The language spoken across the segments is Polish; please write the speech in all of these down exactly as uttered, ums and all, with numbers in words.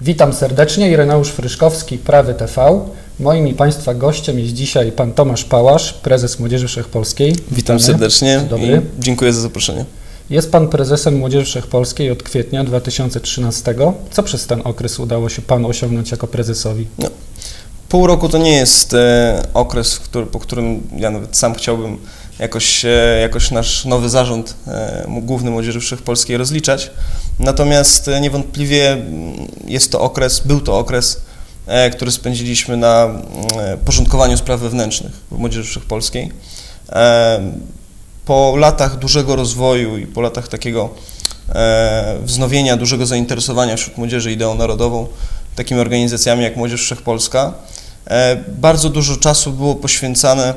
Witam serdecznie, Ireneusz Fryszkowski, Prawy T V. Moim i Państwa gościem jest dzisiaj pan Tomasz Pałasz, prezes Młodzieży Wszechpolskiej. Witam Witamy. serdecznie Dobry. i dziękuję za zaproszenie. Jest pan prezesem Młodzieży Wszechpolskiej od kwietnia dwa tysiące trzynastego. Co przez ten okres udało się panu osiągnąć jako prezesowi? No, pół roku to nie jest e, okres, który, po którym ja nawet sam chciałbym jakoś, e, jakoś nasz nowy zarząd e, główny Młodzieży Wszechpolskiej rozliczać. Natomiast e, niewątpliwie jest to okres, był to okres, e, który spędziliśmy na e, porządkowaniu spraw wewnętrznych w Młodzieży Wszechpolskiej. E, po latach dużego rozwoju i po latach takiego e, wznowienia, dużego zainteresowania wśród młodzieży ideą narodową, takimi organizacjami jak Młodzież Wszechpolska, e, bardzo dużo czasu było poświęcane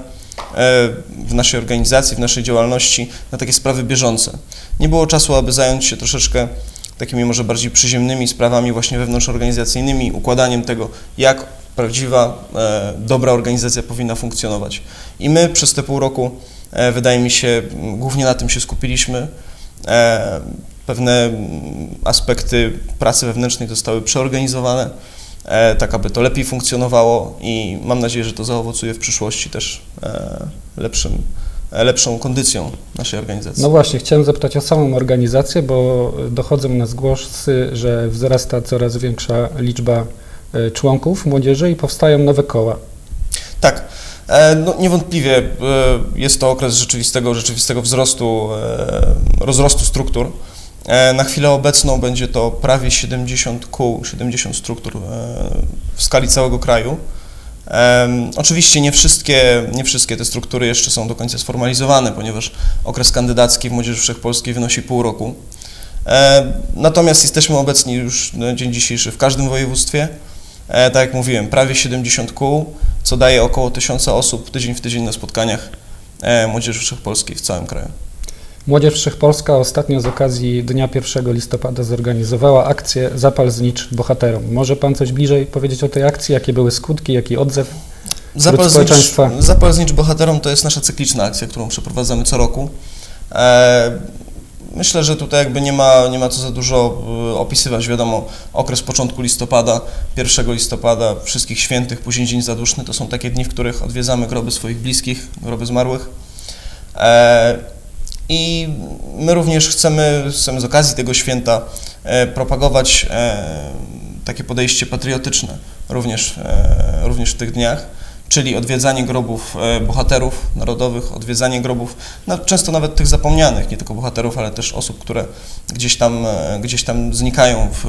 w naszej organizacji, w naszej działalności na takie sprawy bieżące. Nie było czasu, aby zająć się troszeczkę takimi może bardziej przyziemnymi sprawami właśnie wewnątrzorganizacyjnymi, układaniem tego, jak prawdziwa, e, dobra organizacja powinna funkcjonować. I my przez te pół roku, e, wydaje mi się, głównie na tym się skupiliśmy. E, pewne aspekty pracy wewnętrznej zostały przeorganizowane, E, tak aby to lepiej funkcjonowało i mam nadzieję, że to zaowocuje w przyszłości też e, lepszym, e, lepszą kondycją naszej organizacji. No właśnie, chciałem zapytać o samą organizację, bo dochodzą nas głosy, że wzrasta coraz większa liczba e, członków młodzieży i powstają nowe koła. Tak, e, no, niewątpliwie e, jest to okres rzeczywistego, rzeczywistego wzrostu, e, rozrostu struktur. Na chwilę obecną będzie to prawie siedemdziesiąt kół, siedemdziesiąt struktur w skali całego kraju. Oczywiście nie wszystkie, nie wszystkie te struktury jeszcze są do końca sformalizowane, ponieważ okres kandydacki w Młodzieży Wszechpolskiej wynosi pół roku. Natomiast jesteśmy obecni już na dzień dzisiejszy w każdym województwie. Tak jak mówiłem, prawie siedemdziesiąt kół, co daje około tysiąca osób tydzień w tydzień na spotkaniach Młodzieży Wszechpolskiej w całym kraju. Młodzież Wszechpolska ostatnio z okazji Dnia pierwszego listopada zorganizowała akcję Zapal znicz bohaterom. Może pan coś bliżej powiedzieć o tej akcji? Jakie były skutki, jaki odzew Zapal społeczeństwa? Znicz, Zapal znicz bohaterom to jest nasza cykliczna akcja, którą przeprowadzamy co roku. E, myślę, że tutaj jakby nie ma, nie ma co za dużo opisywać. Wiadomo, okres początku listopada, pierwszego listopada, wszystkich świętych, później Dzień Zaduszny to są takie dni, w których odwiedzamy groby swoich bliskich, groby zmarłych. E, I my również chcemy, chcemy z okazji tego święta e, propagować e, takie podejście patriotyczne również, e, również w tych dniach, czyli odwiedzanie grobów e, bohaterów narodowych, odwiedzanie grobów, no, często nawet tych zapomnianych, nie tylko bohaterów, ale też osób, które gdzieś tam, e, gdzieś tam znikają w,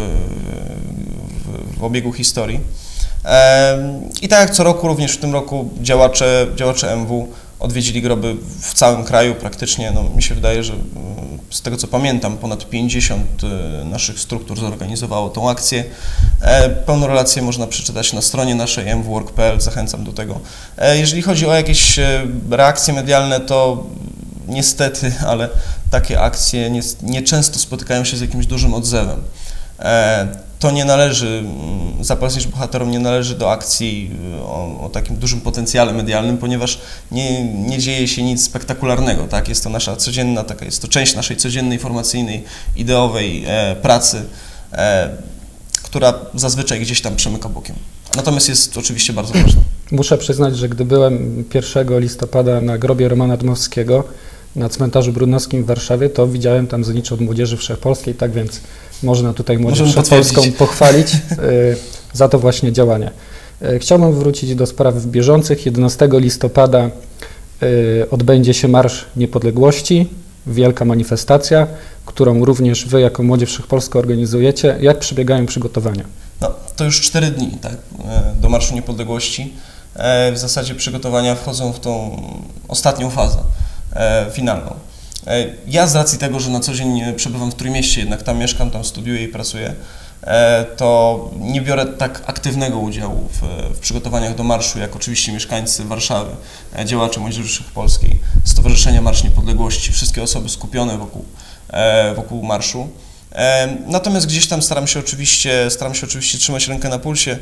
w, w obiegu historii. E, I tak jak co roku, również w tym roku działacze, działacze M W odwiedzili groby w całym kraju praktycznie. No, mi się wydaje, że z tego co pamiętam, ponad pięćdziesiąt naszych struktur zorganizowało tą akcję. Pełną relację można przeczytać na stronie naszej m w kropka org kropka p l. Zachęcam do tego. Jeżeli chodzi o jakieś reakcje medialne, to niestety, ale takie akcje nieczęsto spotykają się z jakimś dużym odzewem. To nie należy, Zapal znicz bohaterom nie należy do akcji o, o takim dużym potencjale medialnym, ponieważ nie, nie dzieje się nic spektakularnego, tak? Jest to nasza codzienna, taka, jest to część naszej codziennej, formacyjnej, ideowej e, pracy, e, która zazwyczaj gdzieś tam przemyka bokiem. Natomiast jest oczywiście bardzo ważna. Muszę przyznać, że gdy byłem pierwszego listopada na grobie Romana Dmowskiego na cmentarzu Brudnowskim w Warszawie, to widziałem tam znicz od Młodzieży Wszechpolskiej, tak więc można tutaj Młodzież Wszechpolską pochwalić y, za to właśnie działanie. Y, chciałbym wrócić do spraw bieżących. jedenastego listopada y, odbędzie się Marsz Niepodległości, wielka manifestacja, którą również Wy jako Młodzież Wszechpolska organizujecie. Jak przebiegają przygotowania? No, to już cztery dni, tak, do Marszu Niepodległości. W zasadzie przygotowania wchodzą w tą ostatnią fazę, finalną. Ja z racji tego, że na co dzień przebywam w Trójmieście, jednak tam mieszkam, tam studiuję i pracuję, to nie biorę tak aktywnego udziału w, w przygotowaniach do marszu, jak oczywiście mieszkańcy Warszawy, działacze Młodzieży Wszechpolskiej, Stowarzyszenia Marsz Niepodległości, wszystkie osoby skupione wokół, wokół marszu. Natomiast gdzieś tam staram się oczywiście, staram się oczywiście trzymać rękę na pulsie.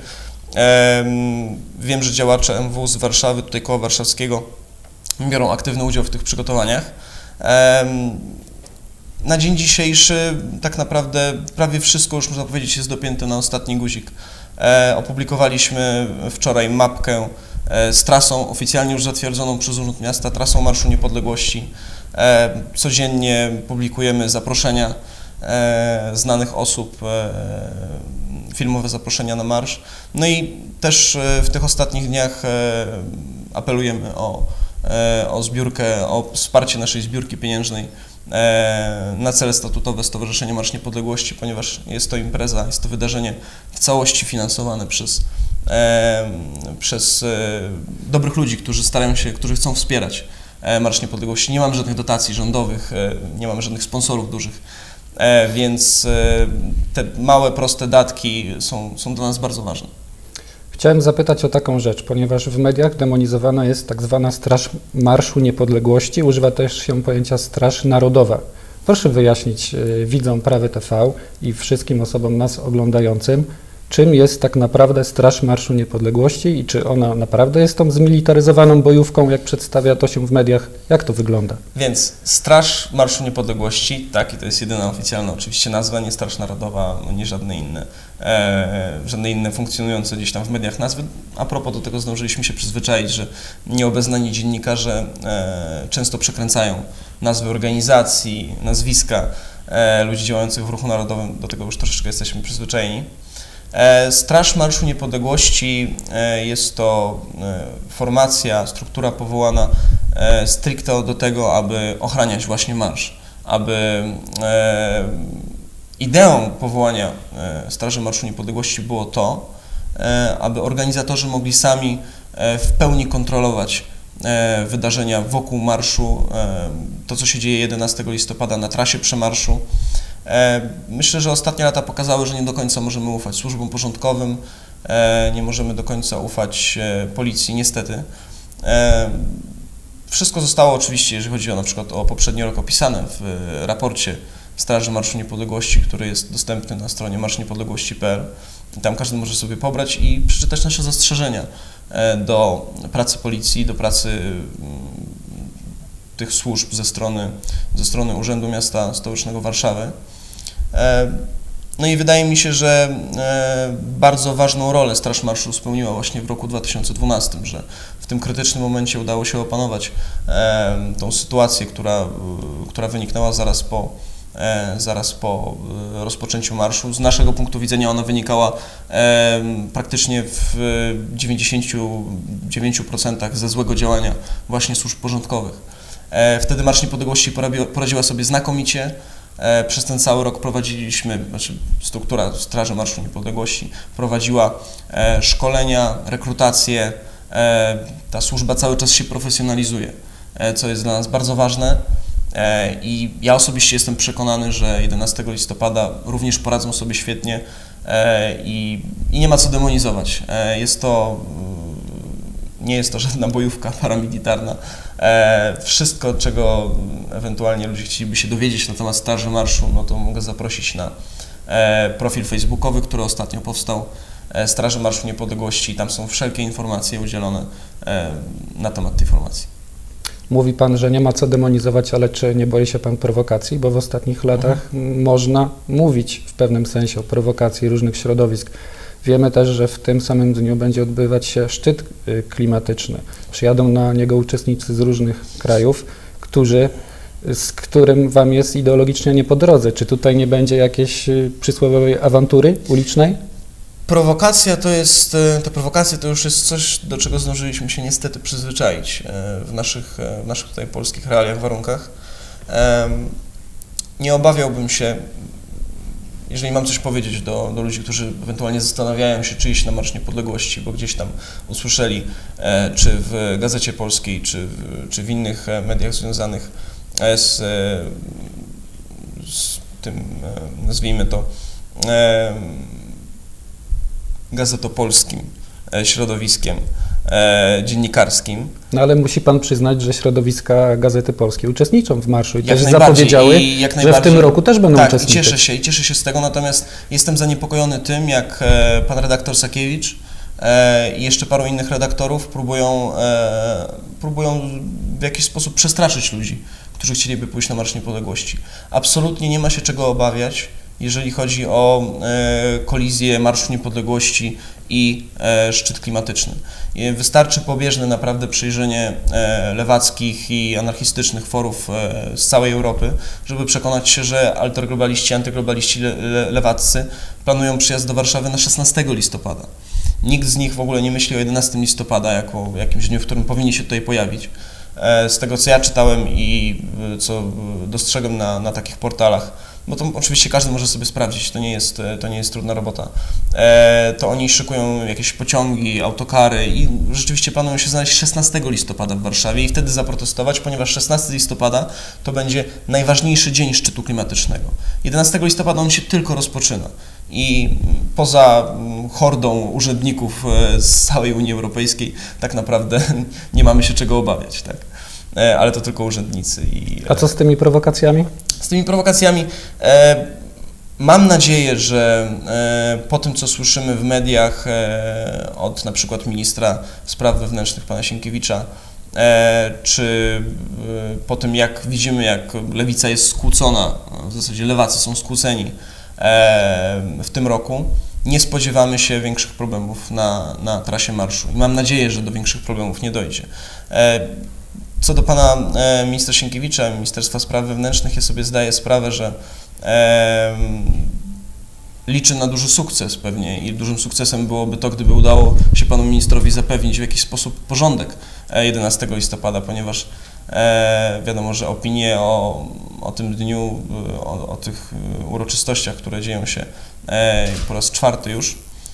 Wiem, że działacze M W z Warszawy, tutaj Koła Warszawskiego, biorą aktywny udział w tych przygotowaniach. na dzień dzisiejszy tak naprawdę prawie wszystko już można powiedzieć jest dopięte na ostatni guzik. E, opublikowaliśmy wczoraj mapkę e, z trasą oficjalnie już zatwierdzoną przez Urząd Miasta, trasą Marszu Niepodległości. E, codziennie publikujemy zaproszenia e, znanych osób, e, filmowe zaproszenia na marsz. No i też e, w tych ostatnich dniach e, apelujemy o, e, o zbiórkę, o wsparcie naszej zbiórki pieniężnej na cele statutowe Stowarzyszenia Marsz Niepodległości, ponieważ jest to impreza, jest to wydarzenie w całości finansowane przez, e, przez e, dobrych ludzi, którzy starają się, którzy chcą wspierać e, Marsz Niepodległości. Nie mamy żadnych dotacji rządowych, e, nie mamy żadnych sponsorów dużych, e, więc e, te małe, proste datki są, są dla nas bardzo ważne. Chciałem zapytać o taką rzecz, ponieważ w mediach demonizowana jest tak zwana Straż Marszu Niepodległości, używa też się pojęcia Straż Narodowa. Proszę wyjaśnić y, widzom Prawy T V i wszystkim osobom nas oglądającym, czym jest tak naprawdę Straż Marszu Niepodległości i czy ona naprawdę jest tą zmilitaryzowaną bojówką, jak przedstawia to się w mediach, jak to wygląda? Więc Straż Marszu Niepodległości, tak, i to jest jedyna oficjalna oczywiście nazwa, nie Straż Narodowa, nie żadne inne, e, żadne inne funkcjonujące gdzieś tam w mediach nazwy. A propos do tego zdążyliśmy się przyzwyczaić, że nieobeznani dziennikarze e, często przekręcają nazwy organizacji, nazwiska e, ludzi działających w ruchu narodowym, do tego już troszeczkę jesteśmy przyzwyczajeni. Straż Marszu Niepodległości jest to formacja, struktura powołana stricte do tego, aby ochraniać właśnie marsz, aby ideą powołania Straży Marszu Niepodległości było to, aby organizatorzy mogli sami w pełni kontrolować wydarzenia wokół marszu, to co się dzieje jedenastego listopada na trasie przemarszu. Myślę, że ostatnie lata pokazały, że nie do końca możemy ufać służbom porządkowym, nie możemy do końca ufać policji, niestety. Wszystko zostało oczywiście, jeżeli chodzi o na przykład o poprzedni rok, opisane w raporcie Straży Marszu Niepodległości, który jest dostępny na stronie marsz niepodległości kropka p l. Tam każdy może sobie pobrać i przeczytać nasze zastrzeżenia do pracy policji, do pracy tych służb ze strony, ze strony Urzędu Miasta Stołecznego Warszawy. No i wydaje mi się, że bardzo ważną rolę Straż Marszu spełniła właśnie w roku dwa tysiące dwunastym, że w tym krytycznym momencie udało się opanować tą sytuację, która, która wyniknęła zaraz po, zaraz po rozpoczęciu marszu. Z naszego punktu widzenia ona wynikała praktycznie w dziewięćdziesięciu dziewięciu procentach ze złego działania właśnie służb porządkowych. Wtedy Marsz Niepodległości poradziła sobie znakomicie. Przez ten cały rok prowadziliśmy, znaczy struktura Straży Marszu Niepodległości prowadziła szkolenia, rekrutację. Ta służba cały czas się profesjonalizuje, co jest dla nas bardzo ważne. I ja osobiście jestem przekonany, że jedenastego listopada również poradzą sobie świetnie i, i nie ma co demonizować. Jest to, nie jest to żadna bojówka paramilitarna. Wszystko, czego ewentualnie ludzie chcieliby się dowiedzieć na temat Straży Marszu, no to mogę zaprosić na profil facebookowy, który ostatnio powstał, Straży Marszu Niepodległości. Tam są wszelkie informacje udzielone na temat tej formacji. Mówi Pan, że nie ma co demonizować, ale czy nie boi się Pan prowokacji? Bo w ostatnich latach mhm. można mówić w pewnym sensie o prowokacji różnych środowisk. Wiemy też, że w tym samym dniu będzie odbywać się szczyt klimatyczny. Przyjadą na niego uczestnicy z różnych krajów, którzy, z którym Wam jest ideologicznie nie po drodze. Czy tutaj nie będzie jakiejś przysłowiowej awantury ulicznej? Prowokacja to jest, te prowokacje to już jest coś, do czego zdążyliśmy się niestety przyzwyczaić w naszych, w naszych tutaj polskich realiach, warunkach. Nie obawiałbym się, jeżeli mam coś powiedzieć do, do ludzi, którzy ewentualnie zastanawiają się, czy iść na Marsz Niepodległości, bo gdzieś tam usłyszeli, czy w Gazecie Polskiej, czy w, czy w innych mediach związanych z, z tym, nazwijmy to, gazetopolskim środowiskiem e, dziennikarskim. No ale musi Pan przyznać, że środowiska Gazety Polskiej uczestniczą w marszu i jak też zapowiedziały, i jak że w tym roku też będą tak, uczestniczyć. Cieszę się i cieszę się z tego, natomiast jestem zaniepokojony tym, jak e, pan redaktor Sakiewicz e, i jeszcze paru innych redaktorów próbują, e, próbują w jakiś sposób przestraszyć ludzi, którzy chcieliby pójść na Marsz Niepodległości. Absolutnie nie ma się czego obawiać, jeżeli chodzi o e, kolizję Marszu Niepodległości i e, szczyt klimatyczny. I wystarczy pobieżne naprawdę przyjrzenie e, lewackich i anarchistycznych forów e, z całej Europy, żeby przekonać się, że alterglobaliści, antyglobaliści le, le, lewaccy planują przyjazd do Warszawy na szesnastego listopada. Nikt z nich w ogóle nie myśli o jedenastego listopada jako jakimś dniu, w którym powinni się tutaj pojawić. E, z tego, co ja czytałem i e, co dostrzegłem na, na takich portalach, bo to oczywiście każdy może sobie sprawdzić, to nie jest, to nie jest trudna robota, e, to oni szykują jakieś pociągi, autokary i rzeczywiście planują się znaleźć szesnastego listopada w Warszawie i wtedy zaprotestować, ponieważ szesnastego listopada to będzie najważniejszy dzień szczytu klimatycznego. jedenastego listopada on się tylko rozpoczyna i poza hordą urzędników z całej Unii Europejskiej tak naprawdę nie mamy się czego obawiać, tak? Ale to tylko urzędnicy. I, A co z tymi prowokacjami? Z tymi prowokacjami e, mam nadzieję, że e, po tym, co słyszymy w mediach e, od na przykład ministra spraw wewnętrznych pana Sienkiewicza, e, czy e, po tym, jak widzimy, jak lewica jest skłócona, w zasadzie lewacy są skłóceni e, w tym roku, nie spodziewamy się większych problemów na, na trasie marszu. I mam nadzieję, że do większych problemów nie dojdzie. E, Co do pana e, ministra Sienkiewicza, Ministerstwa Spraw Wewnętrznych, ja sobie zdaję sprawę, że e, liczy na duży sukces pewnie i dużym sukcesem byłoby to, gdyby udało się panu ministrowi zapewnić w jakiś sposób porządek jedenastego listopada, ponieważ e, wiadomo, że opinie o, o tym dniu, o, o tych uroczystościach, które dzieją się e, po raz czwarty już,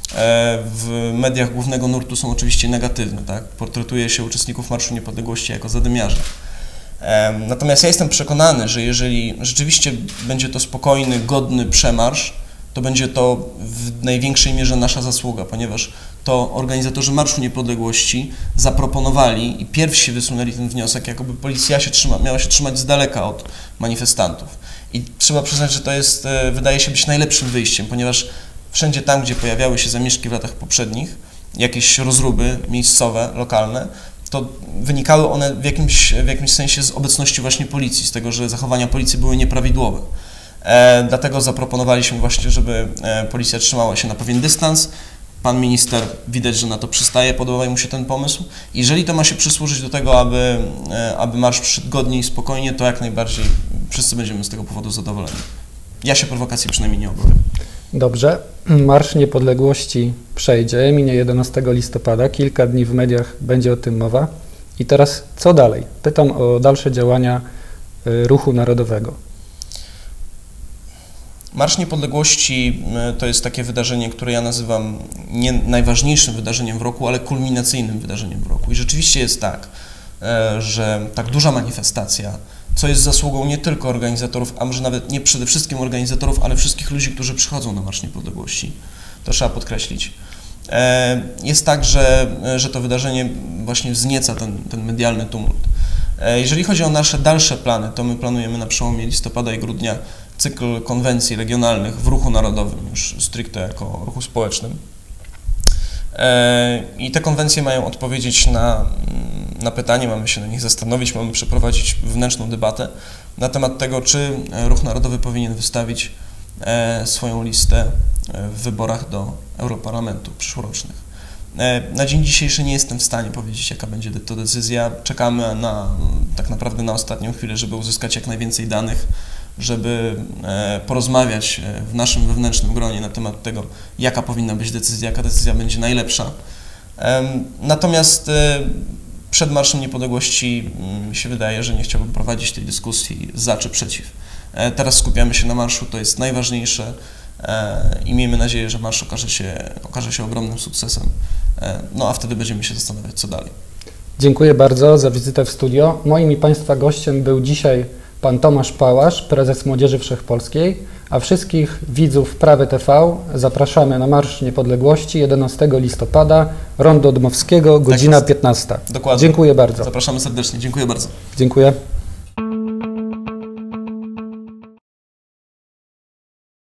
w mediach głównego nurtu są oczywiście negatywne, tak? Portretuje się uczestników Marszu Niepodległości jako zadymiarze. Natomiast ja jestem przekonany, że jeżeli rzeczywiście będzie to spokojny, godny przemarsz, to będzie to w największej mierze nasza zasługa, ponieważ to organizatorzy Marszu Niepodległości zaproponowali i pierwsi wysunęli ten wniosek, jakoby policja się trzyma, miała się trzymać z daleka od manifestantów. I trzeba przyznać, że to jest, wydaje się być najlepszym wyjściem, ponieważ wszędzie tam, gdzie pojawiały się zamieszki w latach poprzednich, jakieś rozruby miejscowe, lokalne, to wynikały one w jakimś, w jakimś sensie z obecności właśnie policji, z tego, że zachowania policji były nieprawidłowe. E, dlatego zaproponowaliśmy właśnie, żeby e, policja trzymała się na pewien dystans. Pan minister widać, że na to przystaje, podoba mu się ten pomysł. Jeżeli to ma się przysłużyć do tego, aby, e, aby marsz przyszedł godnie i spokojnie, to jak najbardziej wszyscy będziemy z tego powodu zadowoleni. Ja się prowokacji przynajmniej nie obawiam. Dobrze. Marsz Niepodległości przejdzie, minie jedenastego listopada, kilka dni w mediach będzie o tym mowa. I teraz co dalej? Pytam o dalsze działania Ruchu Narodowego. Marsz Niepodległości to jest takie wydarzenie, które ja nazywam nie najważniejszym wydarzeniem w roku, ale kulminacyjnym wydarzeniem w roku. I rzeczywiście jest tak, że tak duża manifestacja, co jest zasługą nie tylko organizatorów, a może nawet nie przede wszystkim organizatorów, ale wszystkich ludzi, którzy przychodzą na Marsz Niepodległości. To trzeba podkreślić. Jest tak, że, że to wydarzenie właśnie wznieca ten, ten medialny tumult. Jeżeli chodzi o nasze dalsze plany, to my planujemy na przełomie listopada i grudnia cykl konwencji regionalnych w Ruchu Narodowym, już stricte jako ruchu społecznym. I te konwencje mają odpowiedzieć na, na pytanie, mamy się na nich zastanowić, mamy przeprowadzić wewnętrzną debatę na temat tego, czy Ruch Narodowy powinien wystawić swoją listę w wyborach do Europarlamentu przyszłorocznych. Na dzień dzisiejszy nie jestem w stanie powiedzieć, jaka będzie to decyzja. Czekamy na, tak naprawdę na ostatnią chwilę, żeby uzyskać jak najwięcej danych, żeby porozmawiać w naszym wewnętrznym gronie na temat tego, jaka powinna być decyzja, jaka decyzja będzie najlepsza. Natomiast przed Marszem Niepodległości mi się wydaje, że nie chciałbym prowadzić tej dyskusji za czy przeciw. Teraz skupiamy się na marszu, to jest najważniejsze i miejmy nadzieję, że marsz okaże się, okaże się ogromnym sukcesem. No a wtedy będziemy się zastanawiać, co dalej. Dziękuję bardzo za wizytę w studio. Moim i Państwa gościem był dzisiaj pan Tomasz Pałasz, prezes Młodzieży Wszechpolskiej, a wszystkich widzów Prawy T V zapraszamy na Marsz Niepodległości jedenastego listopada, Rondo Dmowskiego, godzina tak piętnasta. Dokładnie. Dziękuję bardzo. Zapraszamy serdecznie. Dziękuję bardzo. Dziękuję.